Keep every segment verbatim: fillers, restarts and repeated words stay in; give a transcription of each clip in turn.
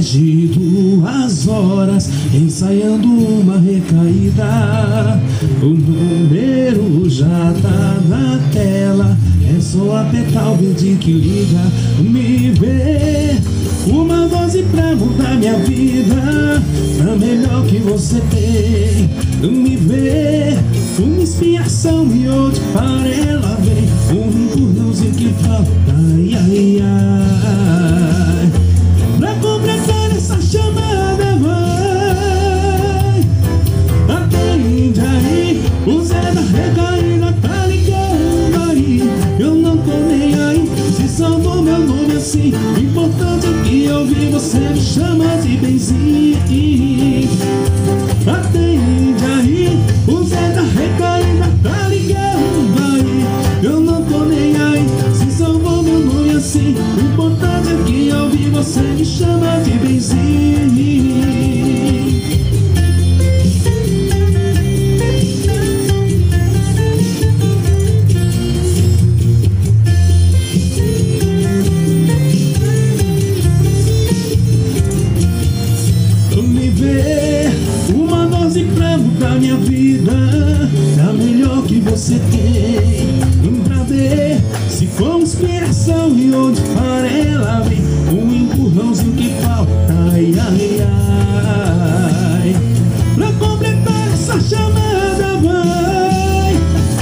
de duas horas ensaiando uma recaída. O número já tá na tela, é só apertar o verde que liga. Me vê, uma dose pra mudar minha vida, a melhor que você tem. Me vê, uma inspiração e onde para ela vem, um empurrãozinho que falta, ai, ai, ai. Pra completar essa chamada vai, atende aí, o Zé da recaída tá ligando aí. Eu não tô nem aí, se salvou meu nome assim, o importante é que eu vi você me chama de benzinho. Atende aí, o Zé da recaída tá ligando aí. Eu não tô nem aí, se salvou meu nome assim, o importante é que eu vi você me chama de benzinho. Me vê, uma dose pra mudar minha vida, a melhor que você tem. Pra ver se for inspiração e onde para ela vem, um empurrãozinho que falta, ai, ai, ai. Pra completar essa chamada vai,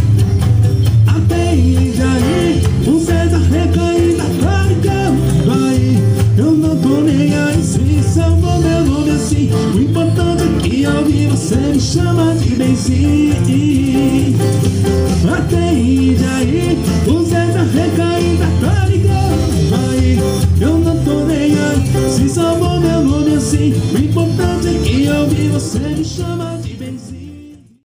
atende aí, o Zé da recaída tá ligando aí. Eu não tô nem aí, se salvou meu nome assim, o importante é que ao ouvir você me chama de benzinho. Atende aí, o Zé da recaída tá ligando aí. Eu não tô nem aí, se salvou meu nome assim, o importante é que ao ouvir você me chama de